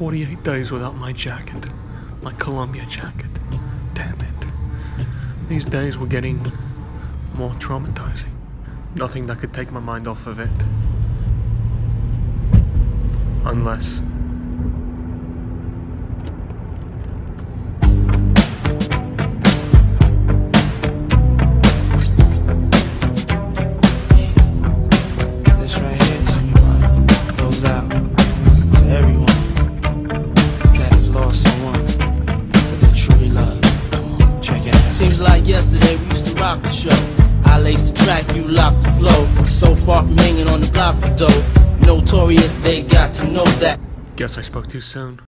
48 days without my jacket. My Columbia jacket. Damn it. These days were getting more traumatizing. Nothing that could take my mind off of it. Unless... This right here, tell me what goes out to everyone that has lost someone that they truly love. Come on, check it out. Seems like yesterday we used to rock the show. I laced the track, you locked the flow. So far from hanging on the block for dough. Notorious, they got to know that. Guess I spoke too soon.